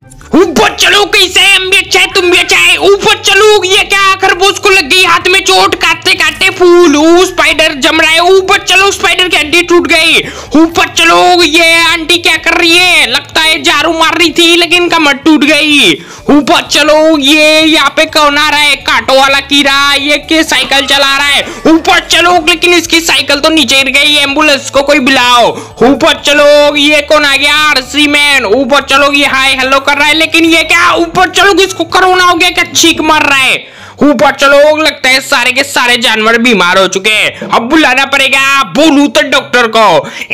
ऊपर चलो, कैसे हम भी अच्छा है तुम भी अच्छा है। ऊपर चलो, ये क्या खरगोश को लग गई हाथ में चोट, काटते काटते फूल। स्पाइडर जम रहा है। ऊपर चलो, स्पाइडर की हड्डी टूट गई। ऊपर चलो, ये आंटी क्या कर रही है, लगता है झाड़ू मार रही थी लेकिन कमर टूट गई। ऊपर चलो, ये यहाँ पे कौन आ रहा है, कांटों वाला कीड़ा, ये के साइकिल चला रहा है। ऊपर चलो, लेकिन इसकी साइकिल तो नीचे गिर गई, एम्बुलेंस को कोई बुलाओ। ऊपर चलो, ये कौन आ गया, आरसी मैन। ऊपर चलो, ये हाय हेलो कर रहा है, लेकिन ये क्या, ऊपर चलो किसको कोरोना हो गया, क्या चीख मार रहा है। ऊपर चलो, लगता है सारे के सारे जानवर बीमार हो चुके हैं, अब बुलाना पड़ेगा बोलू तो डॉक्टर को।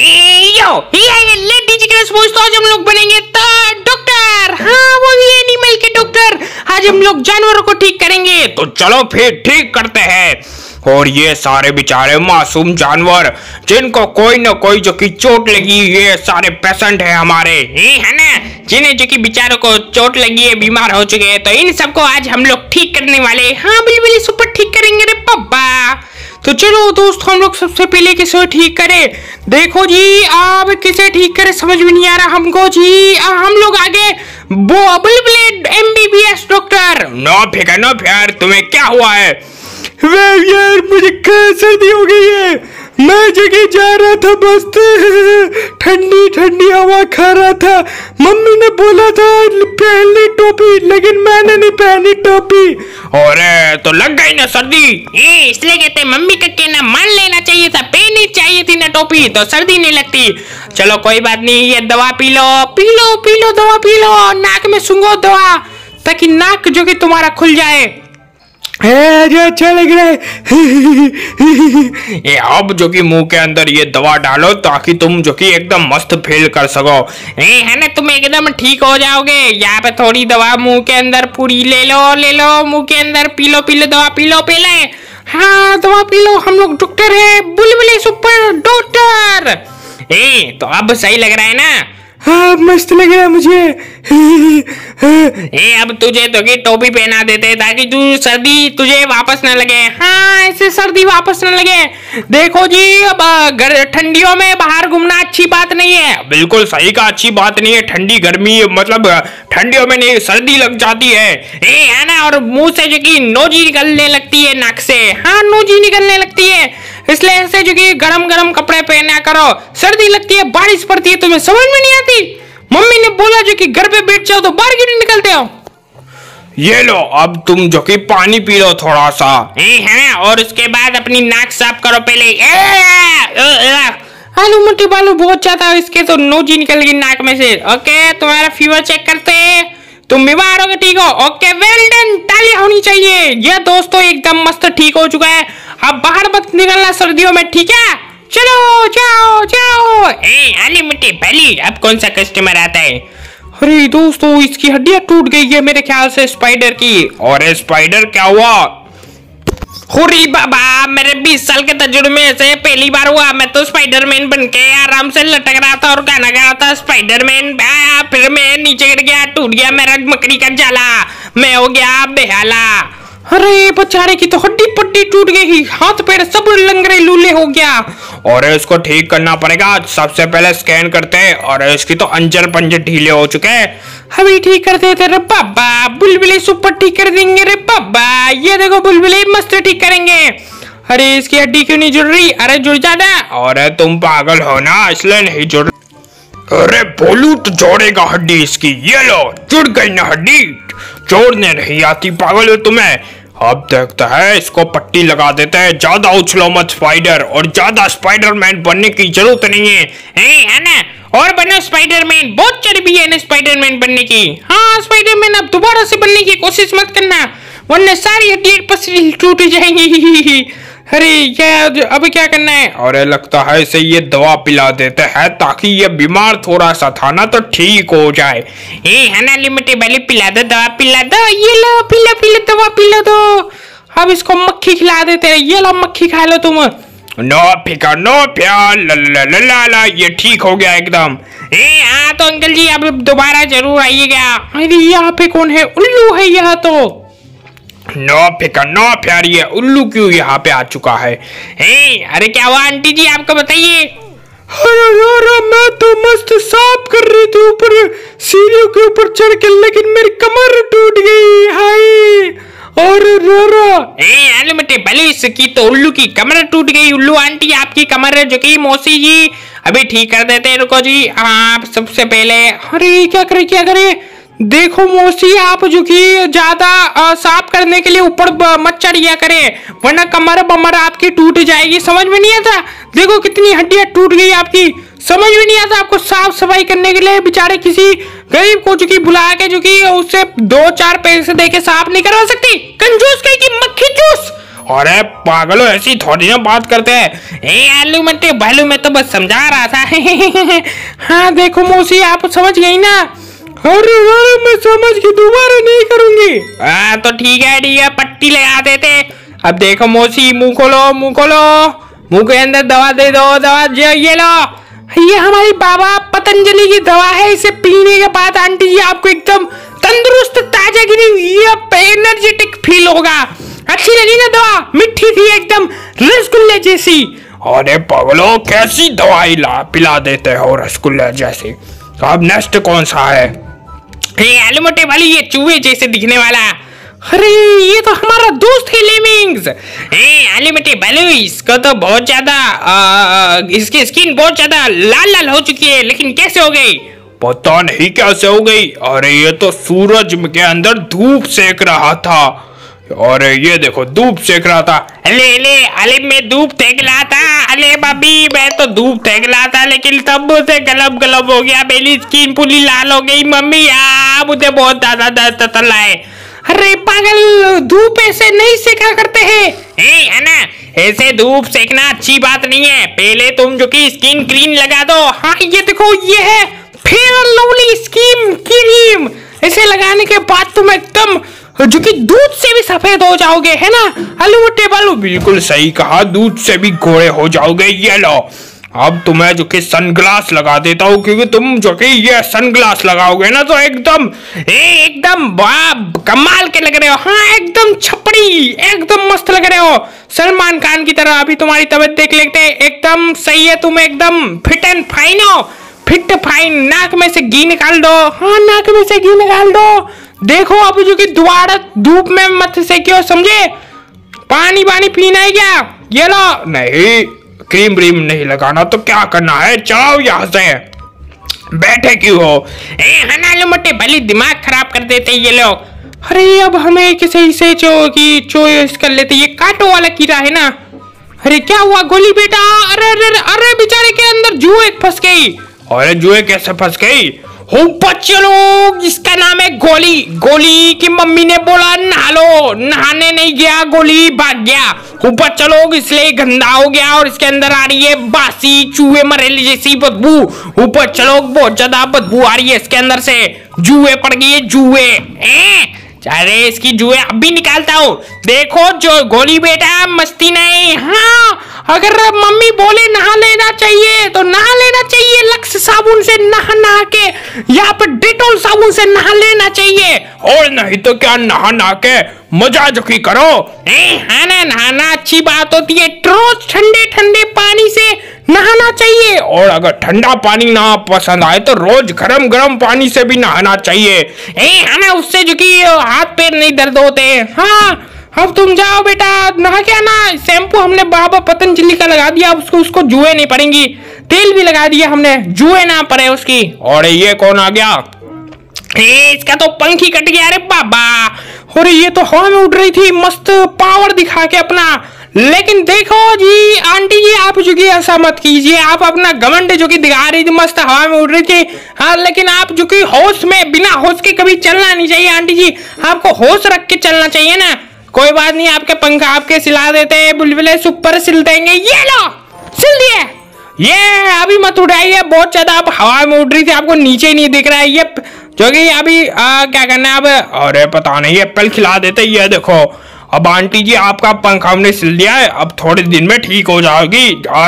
लेडीज के रिस्पॉन्स तो आज हम लोग बनेंगे डॉक्टर, हाँ वो भी एनिमल के डॉक्टर। आज हम लोग जानवरों को ठीक करेंगे, तो चलो फिर ठीक करते हैं। और ये सारे बेचारे मासूम जानवर जिनको कोई ना कोई जो की चोट लगी, ये सारे पेशेंट है हमारे, है ना, जिन्हें जो की बेचारों को चोट लगी है, बीमार हो चुके हैं, तो इन सबको आज हम लोग ठीक करने वाले। हाँ बिल्कुल सुपर ठीक करेंगे रे पप्पा। तो चलो दोस्तों, हम लोग सबसे पहले किसे ठीक करें। देखो जी, अब किसे ठीक करें समझ में नहीं आ रहा हमको जी। हम लोग आगे वो बुलबुल MBBS डॉक्टर। नो फिकर नो फिकर, तुम्हें क्या हुआ है। यार मुझे सर्दी हो गई है, मैं जगह जा रहा था, बस ठंडी ठंडी हवा खा रहा था। मम्मी ने बोला था पहन ली टोपी, लेकिन मैंने नहीं पहनी टोपी। अरे तो लग गई ना सर्दी, इसलिए कहते मम्मी का कहना मान लेना चाहिए था, पहनी चाहिए थी ना टोपी, तो सर्दी नहीं लगती। चलो कोई बात नहीं, ये दवा पी लो पी लो पी लो, दवा पी लो, नाक में सूंघो दवा, ताकि नाक जो कि तुम्हारा खुल जाए। अच्छा लग रहा है। ये अब जो कि मुंह के अंदर ये दवा डालो, ताकि तुम जो कि एकदम मस्त फील कर सको, है ना, तुम एकदम ठीक हो जाओगे। यहाँ पे थोड़ी दवा मुंह के अंदर पूरी ले लो मुंह के अंदर, पी लो दवा, पी लो पहले। हाँ दवा पी लो, हम लोग डॉक्टर है, बुलबुल सुपर डॉक्टर। तो अब सही लग रहा है ना। हाँ मस्त लग रहा है मुझे। अब तुझे तो की टोपी पहना देते ताकि तू सर्दी तुझे वापस न लगे। हाँ ऐसे सर्दी वापस न लगे। देखो जी, अब ठंडियों में बाहर घूमना अच्छी बात नहीं है। बिल्कुल सही का, अच्छी बात नहीं है। ठंडी गर्मी मतलब ठंडियों में नहीं, सर्दी लग जाती है ना, और मुंह से जो की नोजी निकलने लगती है, नाक से, हाँ नोजी निकलने लगती है, इसलिए ऐसे जो कि गरम गरम कपड़े पहना करो। सर्दी लगती है, बारिश पड़ती है, तुम्हें समझ में नहीं आती। मम्मी ने बोला जो कि घर पे बैठ जाओ तो बाहर क्यों नहीं निकलते हो। ये लो, अब तुम जो कि पानी पी लो थोड़ा सा, है, और उसके बाद अपनी नाक साफ करो पहले। आलू मोटी बालू बहुत ज्यादा, इसके तो नोजी निकल गई नाक में से। ओके, तुम्हारा फीवर चेक करते हैं, तुम बीमार हो गए, ठीक हो। ओके वेल डन, तालियां होनी चाहिए। ये दोस्तों एकदम मस्त ठीक हो चुका है। अब बाहर मत निकलना सर्दियों में, ठीक है। चलो जाओ जाओ। आली मिट्टी पहली, अब कौन सा कस्टमर आता है। अरे दोस्तों, इसकी हड्डियां टूट गई है मेरे ख्याल से स्पाइडर की। और स्पाइडर क्या हुआ। हुरी बाबा, मेरे 20 साल के तजुर्बे से पहली बार हुआ। मैं तो स्पाइडरमैन बन के आराम से लटक रहा था और गाना गा रहा था स्पाइडरमैन, फिर मैं नीचे गिर गया, टूट गया मेरा मकड़ी का जाला, मैं हो गया बेहाला। अरे बेचारे की तो हड्डी पट्टी टूट गई, हाथ पैर सब लंगड़े लूले हो गया। और इसको ठीक करना पड़ेगा। सबसे पहले स्कैन करते हैं, और इसकी तो अंजर पंजर ढीले हो चुके हैं, अभी ठीक कर देते रे पापा। बुलबुले सुपर ठीक कर देंगे रे पापा। ये देखो बुलबुले मस्त ठीक करेंगे। अरे इसकी हड्डी क्यों नहीं जुड़ रही। अरे जुड़ जाना। अरे तुम पागल हो ना, इसलिए नहीं जुड़। अरे बोलू तो जोड़ेगा हड्डी इसकी। ये लो, जुड़ गई ना हड्डी, जोड़ने नहीं आती, पागल हो तुम्हें। अब देखता है, इसको पट्टी लगा देते हैं। ज्यादा उछलो मत स्पाइडर, और ज्यादा स्पाइडरमैन बनने की जरूरत नहीं है ना। और बनो स्पाइडरमैन, बहुत चर्बी है ना स्पाइडरमैन बनने की। हाँ स्पाइडरमैन, अब दोबारा से बनने की कोशिश मत करना, वरना सारी हड्डी पसली टूट जाएंगी। अरे ये अब क्या करना है। और लगता है इसे ये दवा पिला देते हैं, ताकि ये बीमार थोड़ा सा था ना, तो ठीक हो जाए। है ना लिमिटेड वाली, पिला दो दवा, पिला दो। ये लो पिला पिला दवा पिला दो। अब इसको मक्खी खिला देते हैं। ये लो मक्खी खा लो तुम। नो फिकर नो प्यार, ला ये ठीक हो गया एकदम। हाँ तो अंकल जी अब दोबारा जरूर आइएगा। अरे यहाँ पे कौन है, उल्लू है यहाँ तो। नो फिकर नो प्यार, ये उल्लू क्यों यहाँ पे आ चुका है। अरे क्या हुआ आंटी जी, आपको बताइए। अरे मैं तो मस्त साफ कर रही थी ऊपर सीढ़ियों के ऊपर चढ़ के, लेकिन मेरी कमर टूट गई। हाय और बलू इसकी तो उल्लू की कमर टूट गई। उल्लू आंटी आपकी कमर है जो कि मौसी जी अभी ठीक कर देते हैं। रुको जी, आप सबसे पहले। अरे क्या करे देखो मौसी, आप जो कि ज्यादा साफ करने के लिए ऊपर मत चढ़िया करें, वरना कमर बमर आपकी टूट जाएगी। समझ में नहीं आता? देखो कितनी हड्डियां टूट गई आपकी। समझ में नहीं आता आपको साफ सफाई करने के लिए बेचारे किसी गरीब को जो कि बुला के जो कि उससे 2-4 पैसे दे के साफ नहीं करवा सकती? कंजूस कहीं की मक्खी चूस। अरे पागलो, ऐसी थोड़ी ना बात करते हैं। आलू मट्टे भालू, मैं तो बस समझा रहा था। हाँ देखो मौसी, आप समझ गई ना? अरे मैं समझ के दोबारा नहीं करूंगी। तो ठीक है, पट्टी लगा देते। अब देखो मौसी, मुंह खोलो, मुंह के अंदर दवा दे दो। दवा ये लो, ये हमारी बाबा पतंजलि की दवा है। इसे पीने के बाद आंटी जी आपको एकदम तंदुरुस्त, ताजागिरी, ये एनर्जेटिक फील होगा। अच्छी लगी ना दवा? मीठी थी एकदम, रसगुल्ले जैसी। अरे पागलो, कैसी दवाई पिला देते हो रसगुल्ले जैसी? अब नेक्स्ट कौन सा है? आलू मोटे वाली, ये चूहे जैसे दिखने वाला। अरे ये तो हमारा दोस्त है लेमिंग्स। आलू मोटे बालू, इसको तो बहुत ज्यादा इसकी स्किन बहुत ज्यादा लाल हो चुकी है, लेकिन कैसे हो गई? पता नहीं कैसे हो गई। अरे ये तो सूरज के अंदर धूप सेक रहा था। और ये देखो धूप सेक रहा था। अले मैं धूप सेक रहा था। अले बबी, मैं तो धूप सेक रहा था, लेकिन तब से गलब हो गया, मेरी स्किन पूरी लाल हो गई। मम्मी मुझे बहुत ज्यादा दर्द चल रहा है। अरे पागल, धूप ऐसे नहीं सेका करते हैं। है ना, ऐसे धूप सेकना अच्छी बात नहीं है। पहले तुम जो कि स्किन क्रीम लगा दो। हाँ ये देखो, ये है Fair and Lovely skin cream. इसे लगाने के बाद तुम एकदम जो कि दूध से भी सफेद हो जाओगे, है ना आलू मोटे बालू? बिल्कुल सही कहा, दूध से भी गोरे हो जाओगे। ये लो, अब तुम्हें जो कि सनग्लास लगा देता हूँ, क्योंकि तुम जो कि ये सनग्लास लगाओगे ना तो एकदम कमाल के लग रहे हो। हाँ एकदम छपड़ी, एकदम मस्त लग रहे हो, सलमान खान की तरह। अभी तुम्हारी तबीयत देख लेते हैं, एकदम सही है, तुम एकदम फिट एंड फाइन हो। Fit fine. नाक में से घी निकाल दो। हाँ नाक में से घी निकाल दो। देखो अभी जो कि दोबारा धूप में मत सेकियो, समझे? पानी पीना है क्या? ये लो। नहीं, क्रीम व्रीम नहीं लगाना तो क्या करना है? चलाओ यहाँ से, बैठे क्यों हो? हनालो मोटे भली दिमाग खराब कर देते ये लोग। अरे अब हमें किसी से चॉइस कर लेते। ये कांटों वाला कीड़ा है ना। अरे क्या हुआ गोली बेटा? अरे बेचारे के अंदर जुए फंस गई। अरे जुए कैसे फंस गई? बच्चे लोग, इसका नाम है गोली की मम्मी ने बोला नहा लो, नहाने नहीं गया, गोली भाग गया। बच्चे लोग इसलिए गंदा हो गया और इसके अंदर आ रही है बासी चूहे मरेली जैसी बदबू। बच्चे लोग बहुत ज्यादा बदबू आ रही है इसके अंदर से। जुए पड़ गई है, जुए। अरे इसकी जुए अभी निकालता हूँ। देखो जो गोली बेटा, मस्ती नहीं। हाँ अगर मम्मी बोले नहा लेना चाहिए तो नहा लेना चाहिए। लक्स साबुन से नहा के, यहाँ पर डेटॉल साबुन से नहा लेना चाहिए। और नहीं तो क्या, नहा के मजा जुकी करो। हाँ ना, नहाना अच्छी बात होती है। रोज ठंडे पानी से नहाना चाहिए। और अगर ठंडा पानी ना पसंद आए तो रोज गरम पानी से भी नहाना चाहिए। है ना, उससे जो कि हाथ पैर नहीं दर्द होते। हाँ अब तुम जाओ बेटा, नहा के आना। शैम्पू हमने बाबा पतंजलि का लगा दिया, उसको जुए नहीं पड़ेंगी। तेल भी लगा दिया हमने, जुए ना पड़े उसकी। और ये कौन आ गया? इसका तो पंख ही कट गया रे बाबा। और ये तो हवा में उड़ रही थी मस्त पावर दिखा के अपना। लेकिन देखो जी आंटी जी, आप जो कि ऐसा मत कीजिए। आप अपना घमंड जो कि दिखा रही थी, मस्त हवा में उड़ रही थी। हाँ लेकिन आप जो कि होश में, बिना होश के कभी चलना नहीं चाहिए आंटी जी। आपको होश रख के चलना चाहिए ना। कोई बात नहीं, आपके पंख आपके सिला देते हैं, बुलबुले सुपर सिल देंगे। ये लो, सिल दिए। ये अभी मत उड़ाइए, बहुत ज्यादा आप हवा में उड़ रही थी, आपको नीचे नहीं दिख रहा है। ये जो कि अभी क्या करना है अब? अरे पता नहीं, एप्पल खिला देते। ये देखो, अब आंटी जी आपका पंख हमने सिल दिया है, अब थोड़े दिन में ठीक हो जाएगी।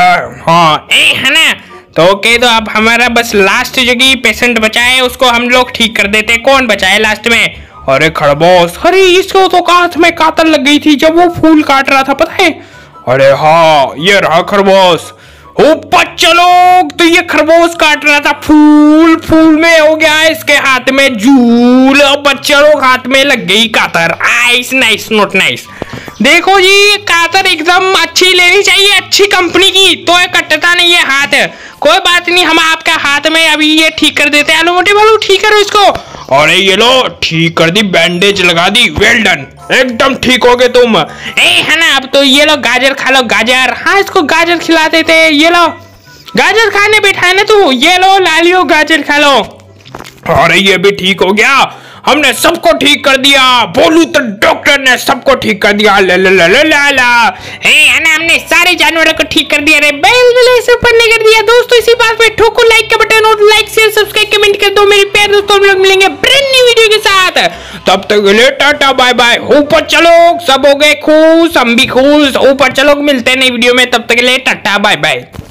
हाँ है ना, तो ओके। तो अब हमारा बस लास्ट जो कि पेशेंट बचा है, उसको हम लोग ठीक कर देते। कौन बचा है लास्ट में? अरे खरगोश। अरे इसको तो हाथ में कातल लग गई थी जब वो फूल काट रहा था, पता है? अरे हाँ, ये रहा खरगोश। ऊपर चलो। तो ये खरगोश काट रहा था फूल, फूल में हो गया इसके हाथ में जूल। बच्चों लोग हाथ में लग गई कातर। Ice nice not nice. देखो जी कातर एकदम अच्छी लेनी चाहिए, अच्छी कंपनी की, तो ये कटता नहीं है हाथ। कोई बात नहीं, हम आपका हाथ में अभी ये ठीक कर देते हैं। मोटे वालों ठीक करो इसको। अरे ये लो ठीक कर दी, बैंडेज लगा दी, वेल डन, एकदम ठीक हो गए तुम। है ना, अब तो ये लो गाजर खा लो, गाजर। हाँ इसको गाजर खिला देते, ये लो गाजर खाने बैठा है ना तू, ये लो लालियो गाजर खा लो। अरे ये भी ठीक हो गया, हमने सबको ठीक कर दिया। बोलू तो डॉक्टर ने सबको ठीक कर दिया। ला ला ला ला ला ला। है ना, हमने सारे जानवरों को ठीक कर दिया। रे बैल से ऊपर नहीं कर दिया। दोस्तों इसी बात पे ठोको लाइक का बटन और लाइक शेयर सब्सक्राइब कमेंट कर दो मेरे प्यारे दोस्तों। हम लोग मिलेंगे ब्रांड न्यू वीडियो के साथ, तब तक के लिए टाटा बाय बाय। ऊपर चलो, सब हो गए खुश, हम भी खुश। ऊपर चलो, मिलते हैं नई वीडियो में, तब तक के लिए टाटा बाय बाय।